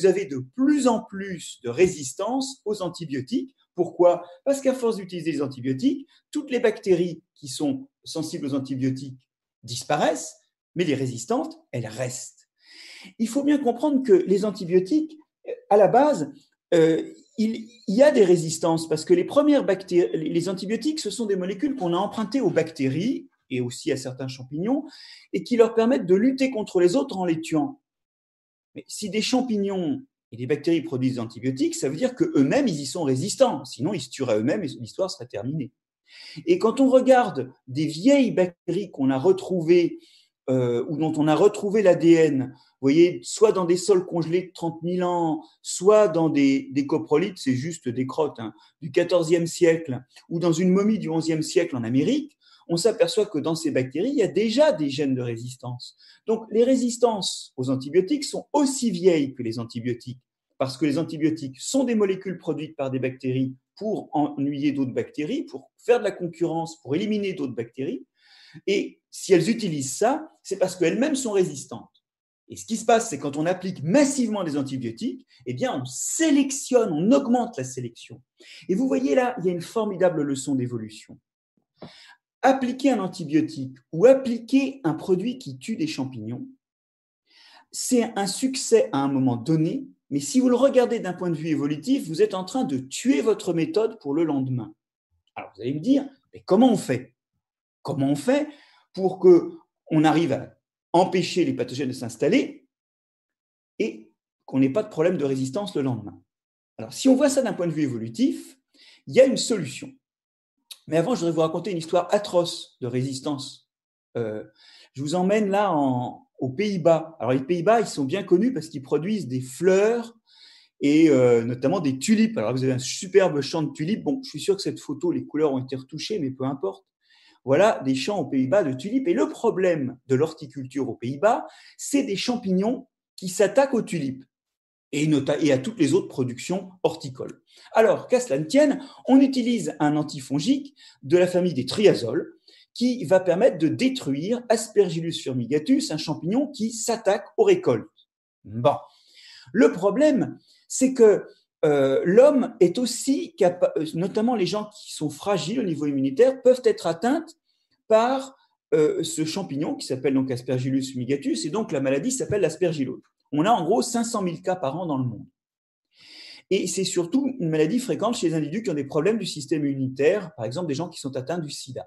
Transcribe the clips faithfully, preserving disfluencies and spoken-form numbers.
vous avez de plus en plus de résistance aux antibiotiques. Pourquoi ? Parce qu'à force d'utiliser les antibiotiques, toutes les bactéries qui sont sensibles aux antibiotiques disparaissent, mais les résistantes, elles restent. Il faut bien comprendre que les antibiotiques, à la base, euh, il, il y a des résistances parce que les premières bactéries, les antibiotiques, ce sont des molécules qu'on a empruntées aux bactéries et aussi à certains champignons et qui leur permettent de lutter contre les autres en les tuant. Mais si des champignons et des bactéries produisent des antibiotiques, ça veut dire qu'eux-mêmes, ils y sont résistants. Sinon, ils se tueraient eux-mêmes et l'histoire serait terminée. Et quand on regarde des vieilles bactéries qu'on a retrouvées euh, ou dont on a retrouvé l'A D N, vous voyez, soit dans des sols congelés de trente mille ans, soit dans des, des coprolites, c'est juste des crottes hein, du quatorzième siècle, ou dans une momie du onzième siècle en Amérique, on s'aperçoit que dans ces bactéries, il y a déjà des gènes de résistance. Donc, les résistances aux antibiotiques sont aussi vieilles que les antibiotiques, parce que les antibiotiques sont des molécules produites par des bactéries pour ennuyer d'autres bactéries, pour faire de la concurrence, pour éliminer d'autres bactéries. Et si elles utilisent ça, c'est parce qu'elles-mêmes sont résistantes. Et ce qui se passe, c'est quand on applique massivement des antibiotiques, eh bien, on sélectionne, on augmente la sélection. Et vous voyez là, il y a une formidable leçon d'évolution. Appliquer un antibiotique ou appliquer un produit qui tue des champignons, c'est un succès à un moment donné, mais si vous le regardez d'un point de vue évolutif, vous êtes en train de tuer votre méthode pour le lendemain. Alors vous allez me dire, mais comment on fait ? Comment on fait pour qu'on arrive à empêcher les pathogènes de s'installer et qu'on n'ait pas de problème de résistance le lendemain ? Alors si on voit ça d'un point de vue évolutif, il y a une solution. Mais avant, je voudrais vous raconter une histoire atroce de résistance. Euh, je vous emmène là en, aux Pays-Bas. Alors, les Pays-Bas, ils sont bien connus parce qu'ils produisent des fleurs et euh, notamment des tulipes. Alors, vous avez un superbe champ de tulipes. Bon, je suis sûr que cette photo, les couleurs ont été retouchées, mais peu importe. Voilà des champs aux Pays-Bas de tulipes. Et le problème de l'horticulture aux Pays-Bas, c'est des champignons qui s'attaquent aux tulipes et, et à toutes les autres productions horticoles. Alors, qu'à cela ne tienne, on utilise un antifongique de la famille des triazoles qui va permettre de détruire Aspergillus fumigatus, un champignon qui s'attaque aux récoltes. Bon, le problème, c'est que euh, l'homme est aussi capable, notamment les gens qui sont fragiles au niveau immunitaire, peuvent être atteints par euh, ce champignon qui s'appelle donc Aspergillus fumigatus, et donc la maladie s'appelle l'aspergillose. On a en gros cinq cent mille cas par an dans le monde. Et c'est surtout une maladie fréquente chez les individus qui ont des problèmes du système immunitaire, par exemple des gens qui sont atteints du sida.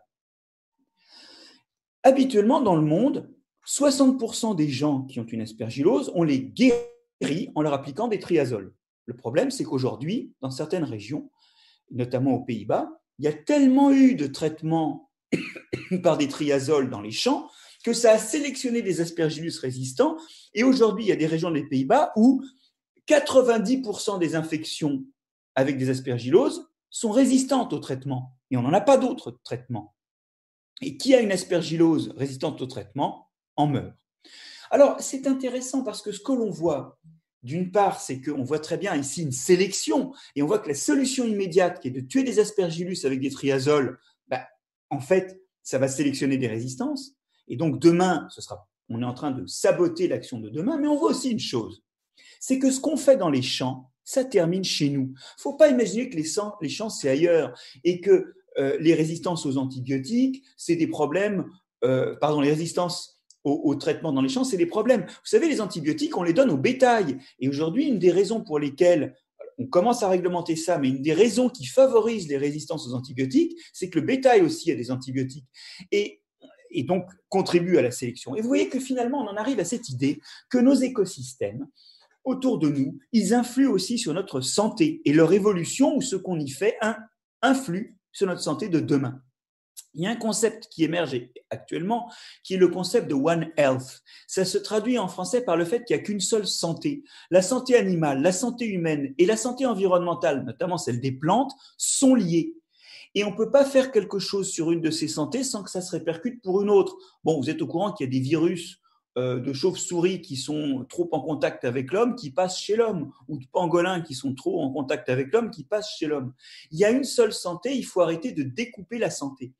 Habituellement, dans le monde, soixante pour cent des gens qui ont une aspergillose, on les guérit en leur appliquant des triazoles. Le problème, c'est qu'aujourd'hui, dans certaines régions, notamment aux Pays-Bas, il y a tellement eu de traitements par des triazoles dans les champs que ça a sélectionné des aspergillus résistants. Et aujourd'hui, il y a des régions des Pays-Bas où quatre-vingt-dix pour cent des infections avec des aspergilloses sont résistantes au traitement. Et on n'en a pas d'autres traitements. Et qui a une aspergillose résistante au traitement en meurt. Alors, c'est intéressant parce que ce que l'on voit, d'une part, c'est qu'on voit très bien ici une sélection et on voit que la solution immédiate qui est de tuer des aspergillus avec des triazoles, bah, en fait, ça va sélectionner des résistances. Et donc, demain, ce sera, on est en train de saboter l'action de demain, mais on voit aussi une chose, c'est que ce qu'on fait dans les champs, ça termine chez nous. Il ne faut pas imaginer que les, champs, les champs, c'est ailleurs et que euh, les résistances aux antibiotiques, c'est des problèmes, euh, pardon, les résistances au, au traitement dans les champs, c'est des problèmes. Vous savez, les antibiotiques, on les donne au bétail. Et aujourd'hui, une des raisons pour lesquelles on commence à réglementer ça, mais une des raisons qui favorisent les résistances aux antibiotiques, c'est que le bétail aussi a des antibiotiques. Et et donc contribue à la sélection. Et vous voyez que finalement, on en arrive à cette idée que nos écosystèmes, autour de nous, ils influent aussi sur notre santé et leur évolution ou ce qu'on y fait un, influe sur notre santé de demain. Il y a un concept qui émerge actuellement qui est le concept de One Health. Ça se traduit en français par le fait qu'il n'y a qu'une seule santé. La santé animale, la santé humaine et la santé environnementale, notamment celle des plantes, sont liées. Et on ne peut pas faire quelque chose sur une de ces santé sans que ça se répercute pour une autre. Bon, vous êtes au courant qu'il y a des virus euh, de chauves-souris qui sont trop en contact avec l'homme, qui passent chez l'homme, ou de pangolins qui sont trop en contact avec l'homme, qui passent chez l'homme. Il y a une seule santé, il faut arrêter de découper la santé.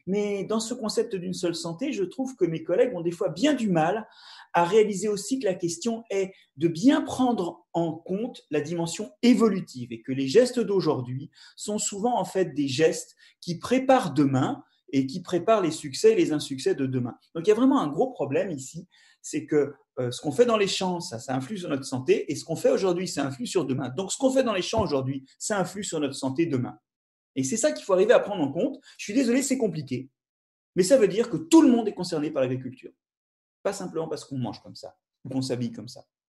Mais dans ce concept d'une seule santé, je trouve que mes collègues ont des fois bien du mal à réaliser aussi que la question est de bien prendre en compte la dimension évolutive et que les gestes d'aujourd'hui sont souvent en fait des gestes qui préparent demain et qui préparent les succès et les insuccès de demain. Donc il y a vraiment un gros problème ici, c'est que euh, ce qu'on fait dans les champs, ça, ça influe sur notre santé, et ce qu'on fait aujourd'hui, ça influe sur demain. Donc ce qu'on fait dans les champs aujourd'hui, ça influe sur notre santé demain. Et c'est ça qu'il faut arriver à prendre en compte. Je suis désolé, c'est compliqué, mais ça veut dire que tout le monde est concerné par l'agriculture. Pas simplement parce qu'on mange comme ça ou qu'on s'habille comme ça.